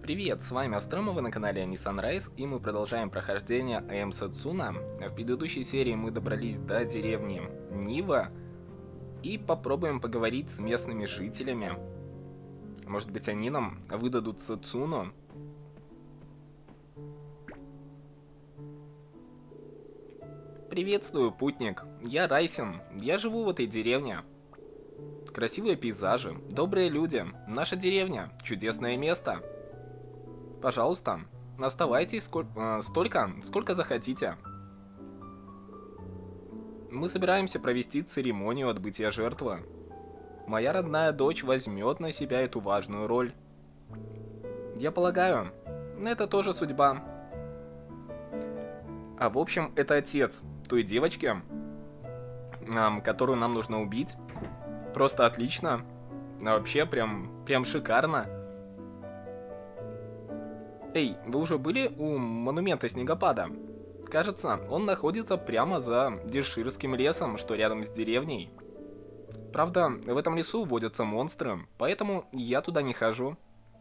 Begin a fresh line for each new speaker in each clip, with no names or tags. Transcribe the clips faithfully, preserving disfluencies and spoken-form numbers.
Привет, с вами Астрома, вы на канале Sunrise, и мы продолжаем прохождение I Am Setsuna. В предыдущей серии мы добрались до деревни Нива и попробуем поговорить с местными жителями. Может быть, они нам выдадут Сетсуну. Приветствую, путник. Я Райсин. Я живу в этой деревне. Красивые пейзажи, добрые люди. Наша деревня. Чудесное место. Пожалуйста, оставайтесь сколь... э, столько, сколько захотите. Мы собираемся провести церемонию отбытия жертвы. Моя родная дочь возьмет на себя эту важную роль. Я полагаю, это тоже судьба. А в общем, это отец той девочки, э, которую нам нужно убить. Просто отлично. А вообще, прям, прям шикарно. Эй, вы уже были у монумента снегопада? Кажется, он находится прямо за Деширским лесом, что рядом с деревней. Правда, в этом лесу водятся монстры, поэтому я туда не хожу.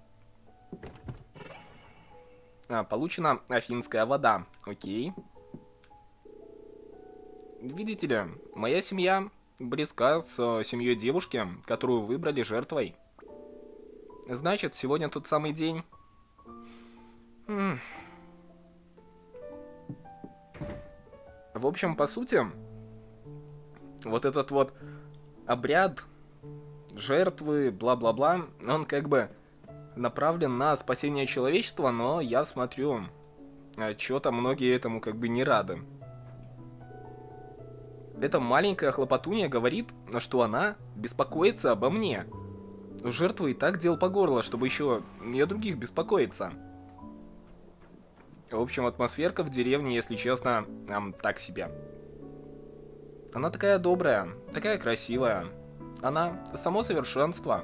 А, получена афинская вода. Окей. Видите ли, моя семья близка с семьей девушки, которую выбрали жертвой. Значит, сегодня тот самый день. В общем, по сути, вот этот вот обряд жертвы, бла-бла-бла, он как бы направлен на спасение человечества, но я смотрю, что-то многие этому как бы не рады. Эта маленькая хлопотунья говорит, что она беспокоится обо мне. У жертвы и так дел по горло, чтобы еще и о других беспокоиться. В общем, атмосферка в деревне, если честно, эм, так себе. Она такая добрая, такая красивая. Она само совершенство.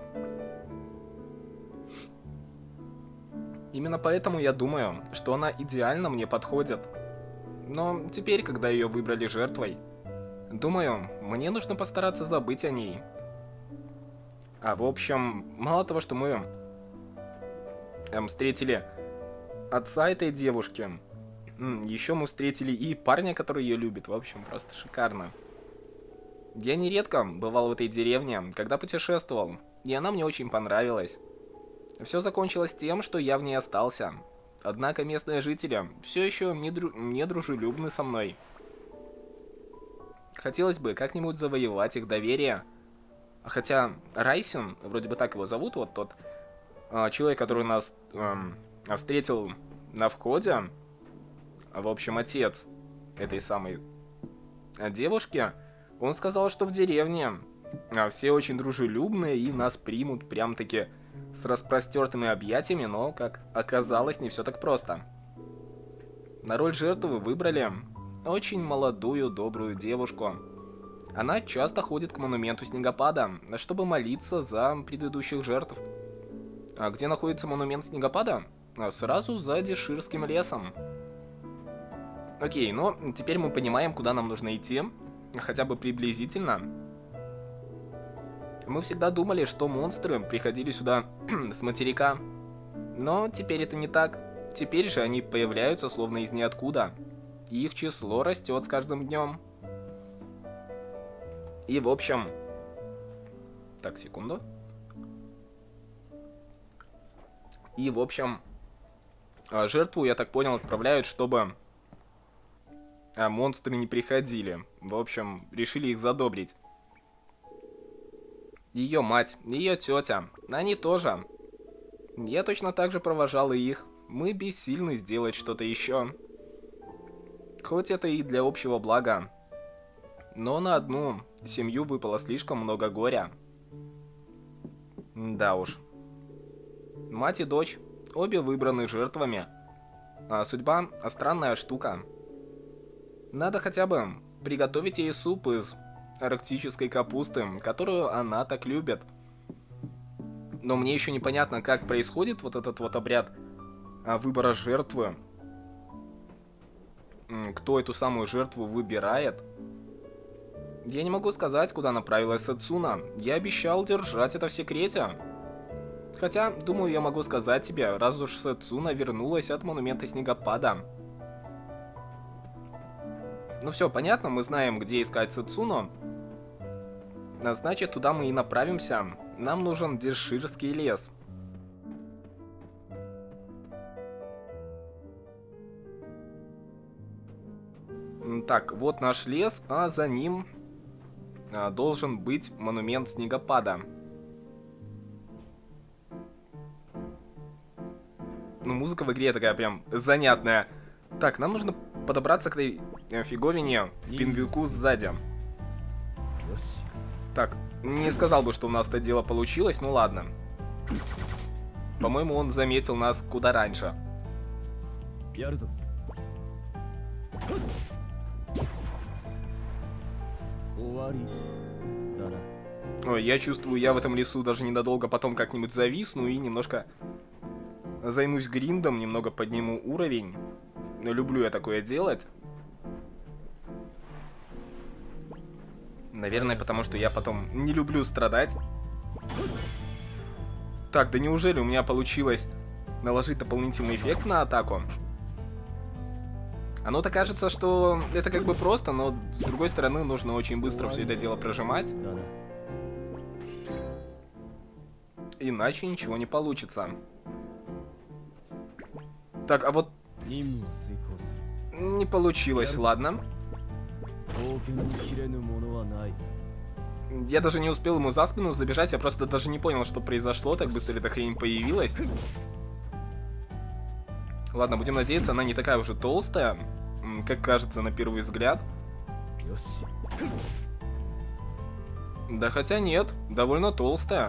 Именно поэтому я думаю, что она идеально мне подходит. Но теперь, когда ее выбрали жертвой, думаю, мне нужно постараться забыть о ней. А в общем, мало того, что мы эм, встретили отца этой девушки, еще мы встретили и парня, который ее любит. В общем, просто шикарно. Я нередко бывал в этой деревне, когда путешествовал, и она мне очень понравилась. Все закончилось тем, что я в ней остался. Однако местные жители все еще не, дру... не дружелюбны со мной. Хотелось бы как-нибудь завоевать их доверие. Хотя Райсин, вроде бы так его зовут, вот тот э, человек, который нас э, встретил на входе, в общем, отец этой самой девушки, он сказал, что в деревне все очень дружелюбные и нас примут прям-таки с распростертыми объятиями, но, как оказалось, не все так просто. На роль жертвы выбрали очень молодую, добрую девушку. Она часто ходит к монументу снегопада, чтобы молиться за предыдущих жертв. А где находится монумент снегопада? Сразу за Деширским лесом. Окей, но теперь мы понимаем, куда нам нужно идти, хотя бы приблизительно. Мы всегда думали, что монстры приходили сюда с материка, но теперь это не так. Теперь же они появляются словно из ниоткуда, и их число растет с каждым днем. И в общем... Так, секунду. И в общем... Жертву, я так понял, отправляют, чтобы а, монстры не приходили. В общем, решили их задобрить. Ее мать, ее тетя, они тоже. Я точно так же провожал и их. Мы бессильны сделать что-то еще. Хоть это и для общего блага. Но на одну семью выпало слишком много горя. Да уж. Мать и дочь. Обе выбраны жертвами. А судьба – странная штука. Надо хотя бы приготовить ей суп из арктической капусты, которую она так любит. Но мне еще непонятно, как происходит вот этот вот обряд выбора жертвы. Кто эту самую жертву выбирает. Я не могу сказать, куда направилась Сетсуна. Я обещал держать это в секрете. Хотя, думаю, я могу сказать тебе, раз уж Сэцуна вернулась от монумента снегопада. Ну все, понятно, мы знаем, где искать Сэцуну. А значит, туда мы и направимся. Нам нужен Дерширский лес. Так, вот наш лес, а за ним а, должен быть монумент снегопада. Ну, музыка в игре такая прям занятная. Так, нам нужно подобраться к этой фиговине пингвику сзади. Так, не сказал бы, что у нас это дело получилось, ну ладно. По-моему, он заметил нас куда раньше. Ой, я чувствую, я в этом лесу даже ненадолго потом как-нибудь зависну и немножко займусь гриндом, немного подниму уровень. Люблю я такое делать. Наверное, потому что я потом не люблю страдать. Так, да неужели у меня получилось наложить дополнительный эффект на атаку? Оно-то кажется, что это как бы просто, но с другой стороны нужно очень быстро все это дело прожимать. Иначе ничего не получится. Так, а вот... Не получилось, ладно. Я даже не успел ему за спину забежать, я просто даже не понял, что произошло, так быстро эта хрень появилась. Ладно, будем надеяться, она не такая уже толстая, как кажется на первый взгляд. Да хотя нет, довольно толстая.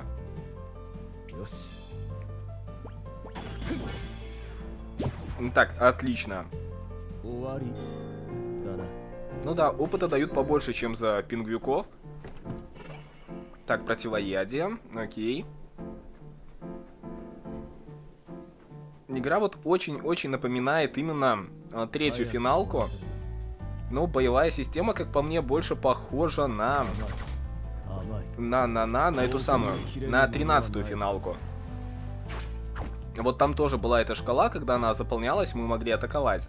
Так, отлично. Ну да, опыта дают побольше, чем за пингвюков. Так, противоядие, окей. Игра вот очень-очень напоминает именно а, третью финалку. Но боевая система, как по мне, больше похожа на... На-на-на, на эту самую, на тринадцатую финалку. Вот там тоже была эта шкала, когда она заполнялась, мы могли атаковать.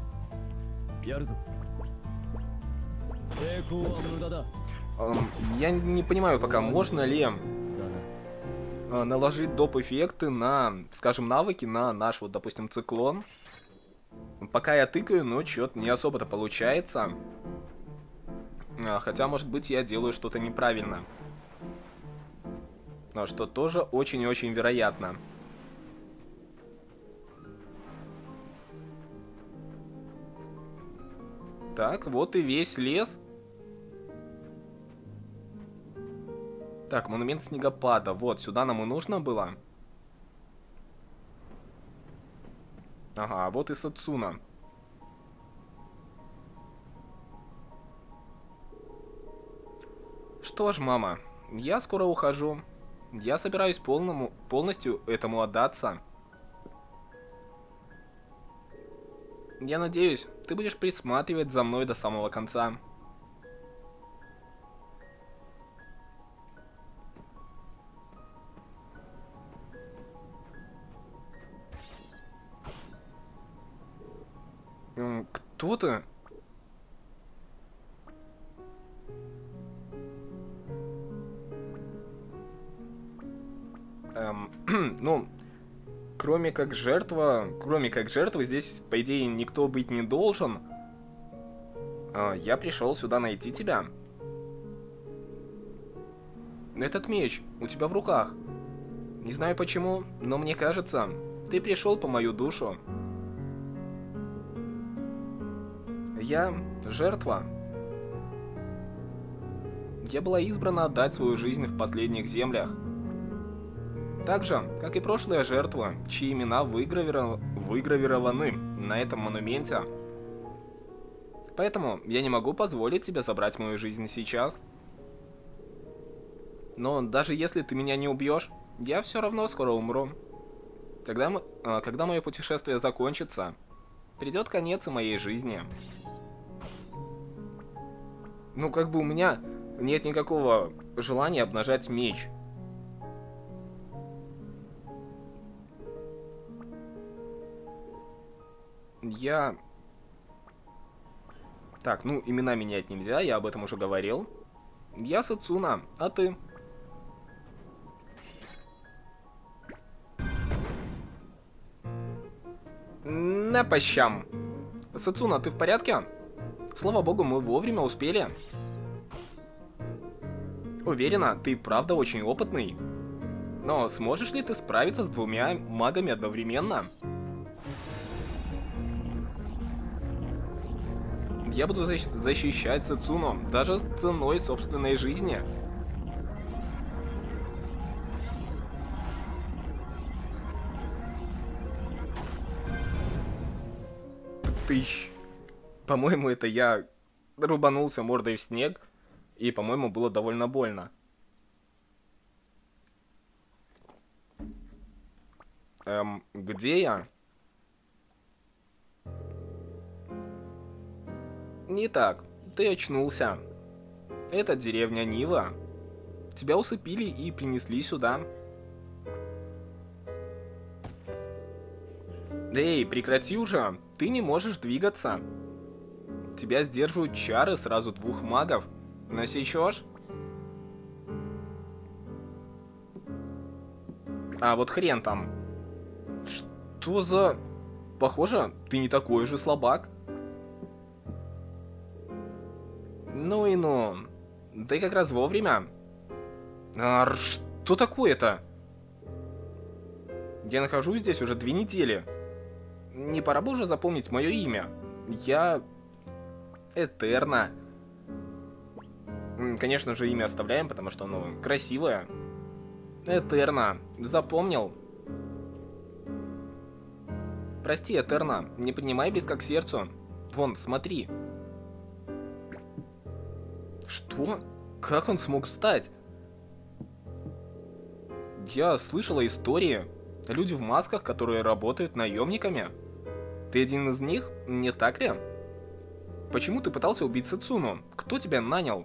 Я не понимаю пока, можно ли наложить доп-эффекты на, скажем, навыки на наш, вот, допустим, циклон. Пока я тыкаю, но что-то не особо-то получается. Хотя, может быть, я делаю что-то неправильно. Что тоже очень и очень вероятно. Так, вот и весь лес. Так, монумент снегопада. Вот, сюда нам и нужно было. Ага, вот и Сэцуна. Что ж, мама, я скоро ухожу. Я собираюсь полному, полностью этому отдаться. Я надеюсь, ты будешь присматривать за мной до самого конца. Кто ты? Эм, ну, кроме как жертва, кроме как жертвы, здесь, по идее, никто быть не должен. Э, я пришел сюда найти тебя. Этот меч у тебя в руках. Не знаю почему, но мне кажется, ты пришел по мою душу. Я жертва. Я была избрана отдать свою жизнь в последних землях. Так же, как и прошлые жертвы, чьи имена выгравированы, выгравированы на этом монументе. Поэтому я не могу позволить тебе забрать мою жизнь сейчас. Но даже если ты меня не убьешь, я все равно скоро умру. Когда, мы, когда мое путешествие закончится, придет конец и моей жизни. Ну, как бы у меня нет никакого желания обнажать меч. Я... Так, ну, имена менять нельзя, я об этом уже говорил. Я Сэцуна, а ты? На пощам. Сэцуна, ты в порядке? Слава богу, мы вовремя успели. Уверена, ты правда очень опытный. Но сможешь ли ты справиться с двумя магами одновременно? Я буду защ защищать Сэцуну, даже ценой собственной жизни. Тыщ. По-моему, это я рубанулся мордой в снег, и, по-моему, было довольно больно. Эм, где я? Не так, ты очнулся. Это деревня Нива. Тебя усыпили и принесли сюда. Эй, прекрати уже, ты не можешь двигаться. Тебя сдерживают чары сразу двух магов. Насечешь? А вот хрен там. Что за... Похоже, ты не такой же слабак. Ну и ну. Ты как раз вовремя. А, что такое-то? Я нахожусь здесь уже две недели. Не пора бы уже запомнить мое имя? Я... Этерна. Конечно же, имя оставляем, потому что оно красивое. Этерна. Запомнил? Прости, Этерна, не поднимай близко к сердцу. Вон, смотри. Что? Как он смог встать? Я слышала истории. Люди в масках, которые работают наемниками. Ты один из них, не так ли? Почему ты пытался убить Сэцуну? Кто тебя нанял?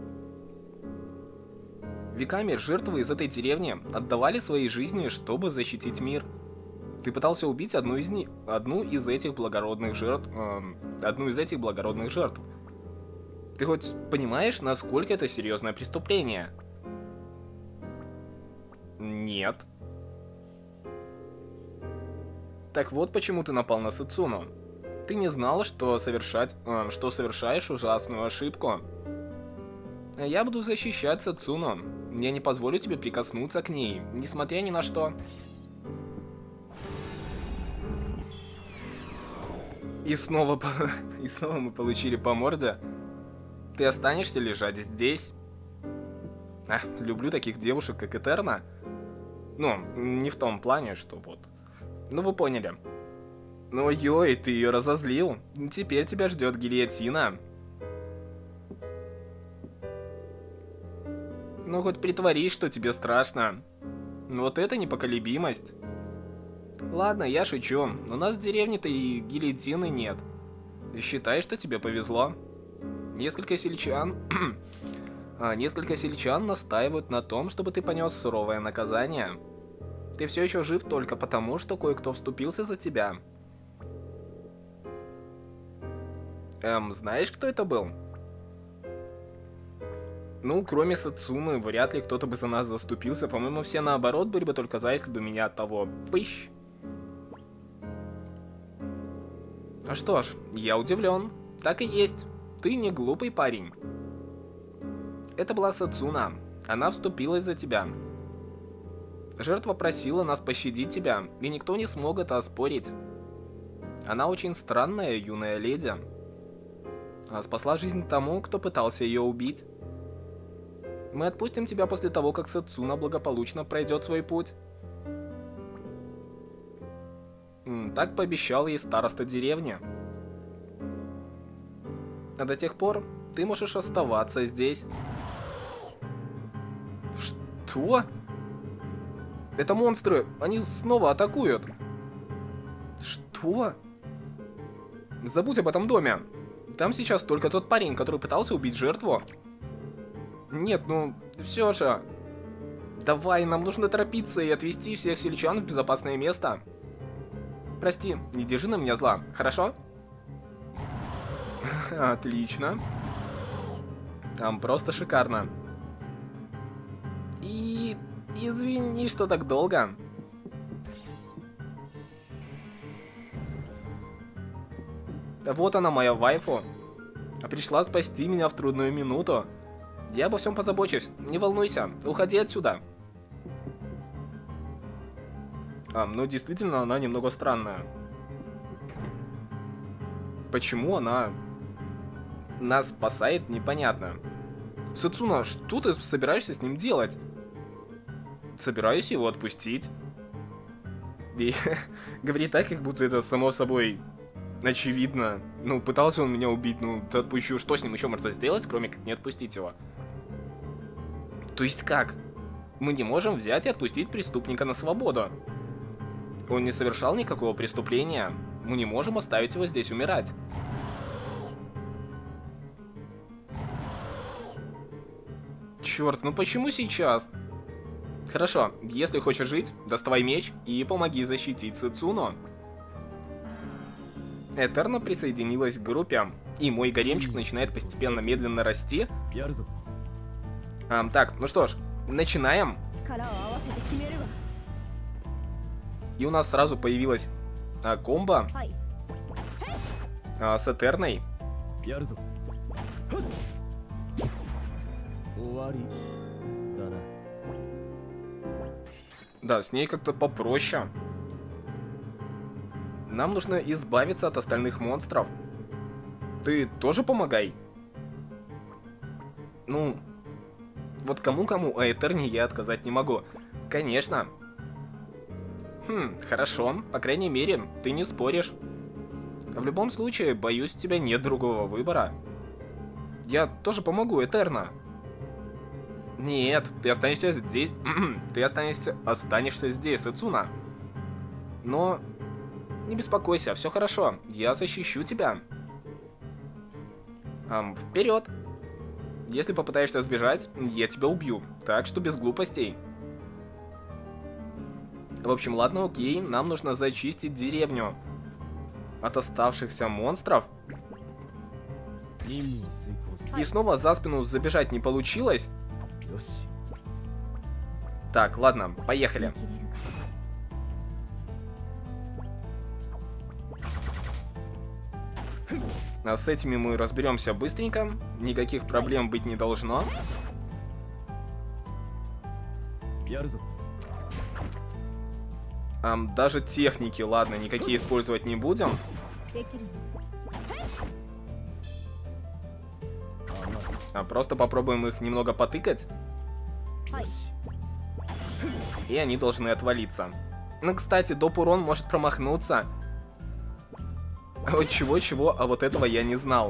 Веками жертвы из этой деревни отдавали свои жизни, чтобы защитить мир. Ты пытался убить одну из них, одну из этих благородных жертв, э, одну из этих благородных жертв. Ты хоть понимаешь, насколько это серьезное преступление? Нет. Так вот, почему ты напал на Сэцуну. Ты не знала, что совершать, э, что совершаешь ужасную ошибку. Я буду защищать Сэцуну. Я не позволю тебе прикоснуться к ней, несмотря ни на что. И снова, и снова мы получили по морде. Ты останешься лежать здесь? А, люблю таких девушек, как Этерна. Ну, не в том плане, что вот. Ну, вы поняли. Ну, ой, ты ее разозлил. Теперь тебя ждет гильотина. Ну, хоть притворись, что тебе страшно. Вот это непоколебимость. Ладно, я шучу. У нас в деревне-то и гильотины нет. Считай, что тебе повезло. Несколько сельчан... а, несколько сельчан настаивают на том, чтобы ты понес суровое наказание. Ты все еще жив только потому, что кое-кто вступился за тебя. Эм, знаешь, кто это был? Ну, кроме Сэцуны, вряд ли кто-то бы за нас заступился. По-моему, все наоборот были бы только за, если бы меня от того... Пыщ. А что ж, я удивлен. Так и есть. Ты не глупый парень. Это была Сэцуна. Она вступилась за тебя. Жертва просила нас пощадить тебя, и никто не смог это оспорить. Она очень странная юная леди. Она спасла жизнь тому, кто пытался ее убить. Мы отпустим тебя после того, как Сэцуна благополучно пройдет свой путь. Так пообещал ей староста деревни. А до тех пор ты можешь оставаться здесь. Что? Это монстры! Они снова атакуют! Что? Забудь об этом доме! Там сейчас только тот парень, который пытался убить жертву. Нет, ну, все же. Давай, нам нужно торопиться и отвезти всех сельчан в безопасное место. прости, не держи на меня зла, хорошо? Отлично. Там просто шикарно. И извини, что так долго. Вот она, моя вайфу. Пришла спасти меня в трудную минуту. Я обо всем позабочусь. Не волнуйся, уходи отсюда. А, ну действительно, она немного странная. Почему она нас спасает, непонятно. Сэцуна, что ты собираешься с ним делать? Собираюсь его отпустить. И говорит так, как будто это само собой очевидно. Ну, пытался он меня убить, ну, отпущу. Что с ним еще можно сделать, кроме как не отпустить его? То есть как? Мы не можем взять и отпустить преступника на свободу. Он не совершал никакого преступления. Мы не можем оставить его здесь умирать. Черт, ну почему сейчас? Хорошо, если хочешь жить, доставай меч и помоги защитить Сэцуну. Этерна присоединилась к группе, и мой гаремчик начинает постепенно медленно расти. А, так, ну что ж, начинаем. И у нас сразу появилась а, комбо а, с Этерной. Да, с ней как-то попроще. Нам нужно избавиться от остальных монстров. Ты тоже помогай. Ну, вот кому-кому, а Этерне я отказать не могу. Конечно. Хм, хорошо. По крайней мере, ты не споришь. В любом случае, боюсь, у тебя нет другого выбора. Я тоже помогу, Этерна. Нет, ты останешься здесь. Ты останешься, останешься здесь, Сэцуна. Но не беспокойся, все хорошо. Я защищу тебя. Ам, вперед. Если попытаешься сбежать, я тебя убью. Так что без глупостей. В общем, ладно, окей. Нам нужно зачистить деревню от оставшихся монстров. И снова за спину забежать не получилось. Так, ладно, поехали. А с этими мы разберемся быстренько. Никаких проблем быть не должно. А, даже техники, ладно, никакие использовать не будем. А, просто попробуем их немного потыкать. И они должны отвалиться. Ну, кстати, доп. Урон может промахнуться. А вот чего-чего, а вот этого я не знал.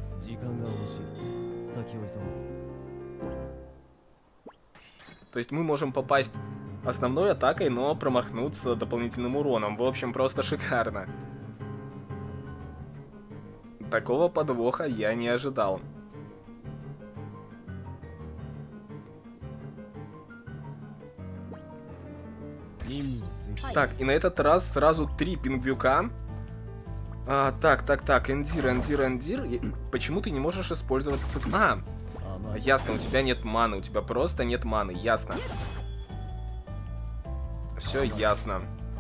То есть мы можем попасть основной атакой, но промахнуться дополнительным уроном. В общем, просто шикарно. Такого подвоха я не ожидал. Так, и на этот раз сразу три пингвюка. А, так, так, так, Эндир, Эндир, Эндир. И почему ты не можешь использовать цик... А, ясно, у тебя нет маны, у тебя просто нет маны, ясно. Все ясно.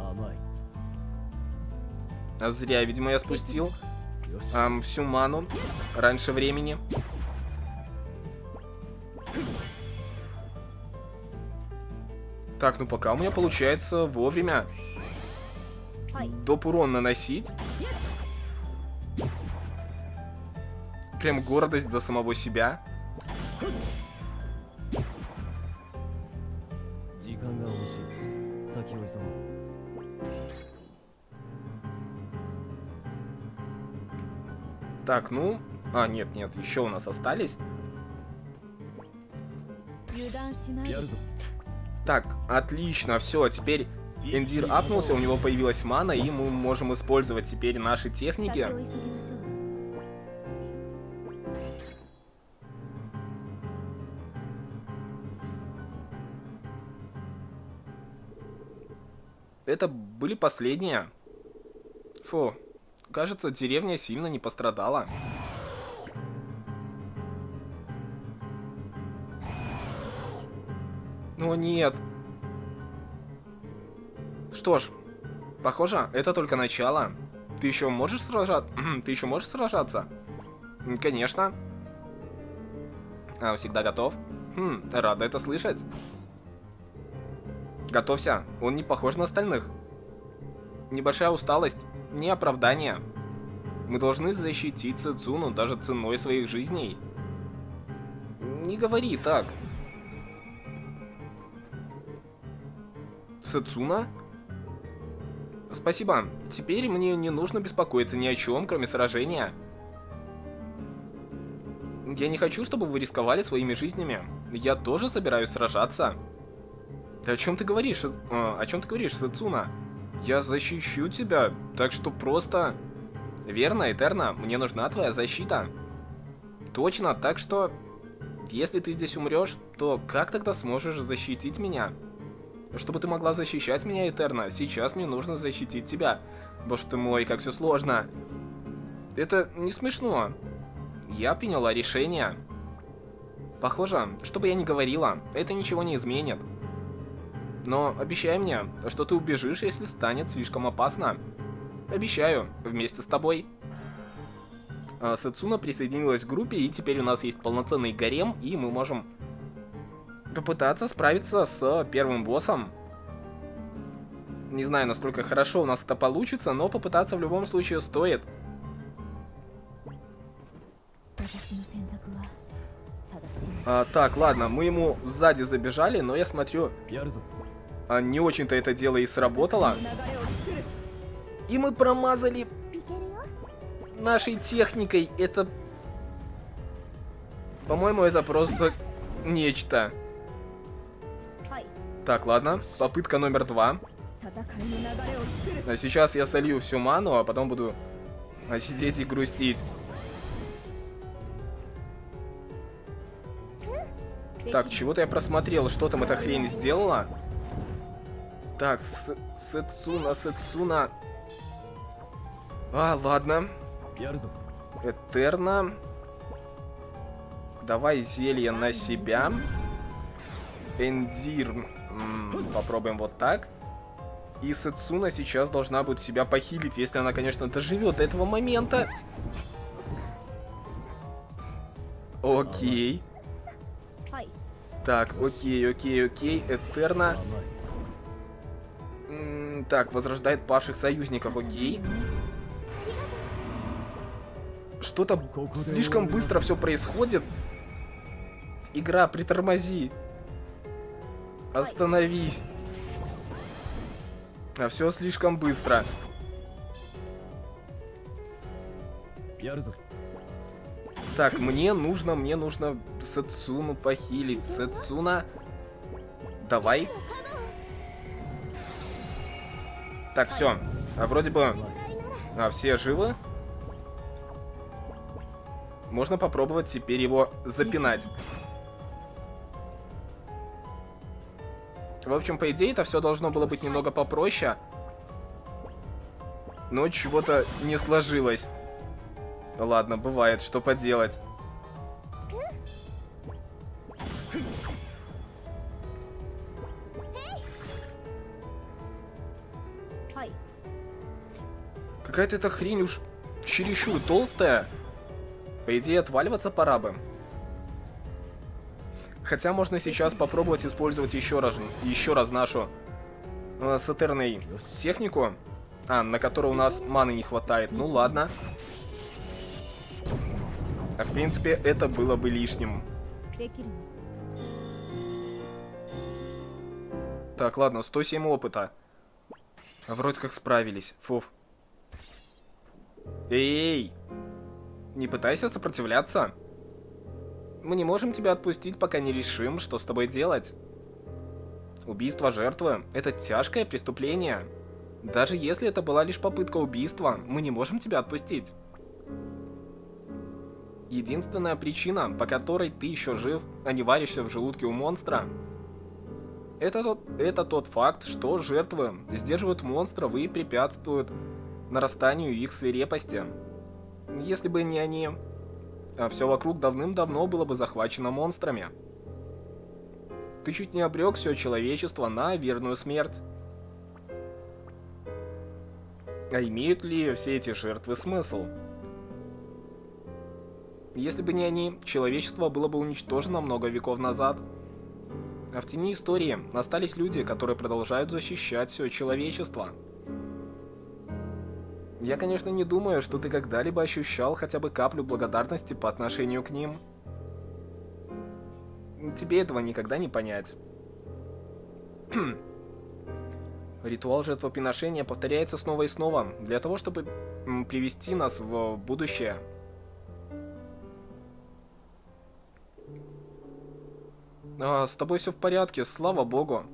А зря, видимо, я спустил а, всю ману раньше времени. Так, ну пока у меня получается вовремя доп. Урон наносить. Прям гордость за самого себя. Так, ну... А, нет, нет, еще у нас остались. Так, отлично, все, теперь Эндир апнулся, у него появилась мана, и мы можем использовать теперь наши техники. Это были последние. Фу. Кажется, деревня сильно не пострадала. О, нет. Что ж, похоже, это только начало. Ты еще можешь сражаться? Ты еще можешь сражаться? Конечно. А, всегда готов? Хм, рада это слышать. Готовься, он не похож на остальных. Небольшая усталость, не оправдание. Мы должны защитить Сэцуну даже ценой своих жизней. Не говори так. Сэцуна? Спасибо. Теперь мне не нужно беспокоиться ни о чем, кроме сражения. Я не хочу, чтобы вы рисковали своими жизнями. Я тоже собираюсь сражаться. О чем ты говоришь? О, о чем ты говоришь, Сэцуна? Я защищу тебя, так что просто... Верно, Этерна, мне нужна твоя защита. Точно, так что... Если ты здесь умрешь, то как тогда сможешь защитить меня? Чтобы ты могла защищать меня, Этерна, сейчас мне нужно защитить тебя. Боже ты мой, как все сложно. Это не смешно. Я приняла решение. Похоже, что бы я ни говорила, это ничего не изменит. Но обещай мне, что ты убежишь, если станет слишком опасно. Обещаю, вместе с тобой. А, Сэцуна присоединилась к группе, и теперь у нас есть полноценный гарем, и мы можем попытаться справиться с первым боссом. Не знаю, насколько хорошо у нас это получится, но попытаться в любом случае стоит. А, так, ладно, мы ему сзади забежали, но я смотрю, а, не очень-то это дело и сработало. И мы промазали нашей техникой. Это... По-моему, это просто нечто. Так, ладно, попытка номер два. А сейчас я солью всю ману, а потом буду а, сидеть и грустить. Так, чего-то я просмотрел, что там эта хрень сделала. Так, Сэцуна, Сэцуна. А, ладно. Этерна. Давай зелье на себя. Эндир. М-м, попробуем вот так. И Сэцуна сейчас должна будет себя похилить, если она, конечно, доживет до этого момента. Окей. Так, окей, окей, окей. Этерна. М-м, так, возрождает павших союзников, окей. Что-то слишком быстро все происходит. Игра, притормози. Остановись. А все слишком быстро. Так, мне нужно, мне нужно Сэцуну похилить. Сэцуна. Давай. Так, все. А вроде бы а, все живы. Можно попробовать теперь его запинать. В общем, по идее, это все должно было быть немного попроще. Но чего-то не сложилось. Ладно, бывает, что поделать. Какая-то эта хрень уж чересчур толстая. По идее, отваливаться пора бы. Хотя можно сейчас попробовать использовать еще раз, еще раз нашу э, с Этерной технику, а, на которую у нас маны не хватает. Ну ладно. А в принципе, это было бы лишним. Так, ладно, сто семь опыта. Вроде как справились. Фуф. Эй! Не пытайся сопротивляться. Мы не можем тебя отпустить, пока не решим, что с тобой делать. Убийство жертвы – это тяжкое преступление. Даже если это была лишь попытка убийства, мы не можем тебя отпустить. Единственная причина, по которой ты еще жив, а не варишься в желудке у монстра, это тот, это тот факт, что жертвы сдерживают монстров и препятствуют нарастанию их свирепости. Если бы не они, все вокруг давным-давно было бы захвачено монстрами. Ты чуть не обрек все человечество на верную смерть. А имеют ли все эти жертвы смысл? Если бы не они, человечество было бы уничтожено много веков назад. А в тени истории остались люди, которые продолжают защищать все человечество. Я, конечно, не думаю, что ты когда-либо ощущал хотя бы каплю благодарности по отношению к ним. Тебе этого никогда не понять. Ритуал жертвоприношения повторяется снова и снова, для того, чтобы привести нас в будущее. А, с тобой все в порядке, слава богу.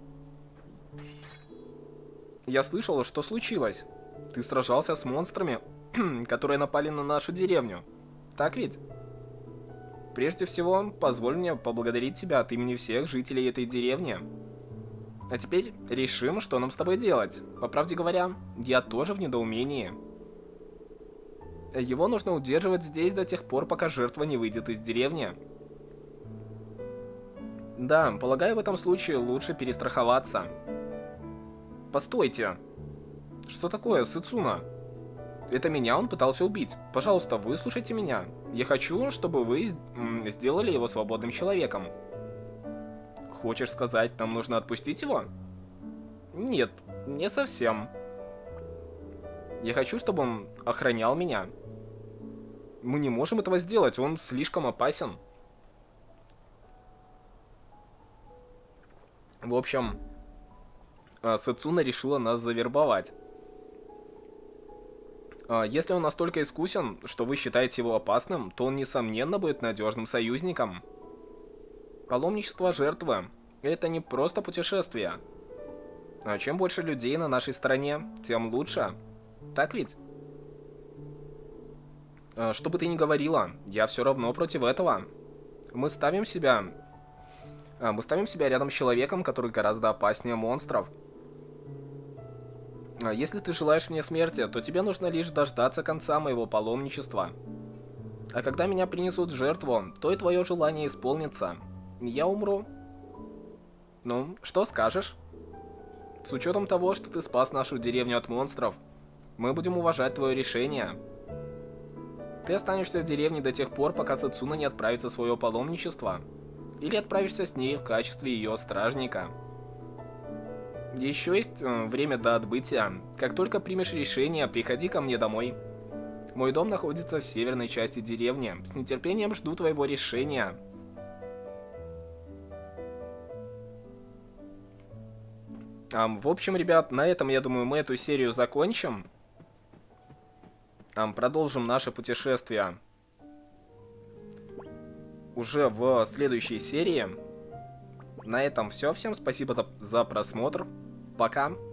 Я слышал, что случилось. Ты сражался с монстрами, которые напали на нашу деревню. Так ведь? Прежде всего, позволь мне поблагодарить тебя от имени всех жителей этой деревни. А теперь решим, что нам с тобой делать. По правде говоря, я тоже в недоумении. Его нужно удерживать здесь до тех пор, пока жертва не выйдет из деревни. Да, полагаю, в этом случае лучше перестраховаться. Постойте. Что такое, Сэцуна? Это меня он пытался убить. Пожалуйста, выслушайте меня. Я хочу, чтобы вы сделали его свободным человеком. Хочешь сказать, нам нужно отпустить его? Нет, не совсем. Я хочу, чтобы он охранял меня. Мы не можем этого сделать, он слишком опасен. В общем, Сэцуна решила нас завербовать. Если он настолько искусен, что вы считаете его опасным, то он, несомненно, будет надежным союзником. Паломничество жертвы – это не просто путешествие. А чем больше людей на нашей стороне, тем лучше. Так ведь? Что бы ты ни говорила, я все равно против этого. Мы ставим себя... Мы ставим себя рядом с человеком, который гораздо опаснее монстров. Если ты желаешь мне смерти, то тебе нужно лишь дождаться конца моего паломничества. А когда меня принесут в жертву, то и твое желание исполнится. Я умру. Ну, что скажешь? С учетом того, что ты спас нашу деревню от монстров, мы будем уважать твое решение. Ты останешься в деревне до тех пор, пока Сэцуна не отправится в свое паломничество. Или отправишься с ней в качестве ее стражника. Еще есть э, время до отбытия. Как только примешь решение, приходи ко мне домой. Мой дом находится в северной части деревни. С нетерпением жду твоего решения. Um, в общем, ребят, на этом, я думаю, мы эту серию закончим. Um, продолжим наше путешествие уже в следующей серии. На этом все. Всем спасибо за просмотр. Пока.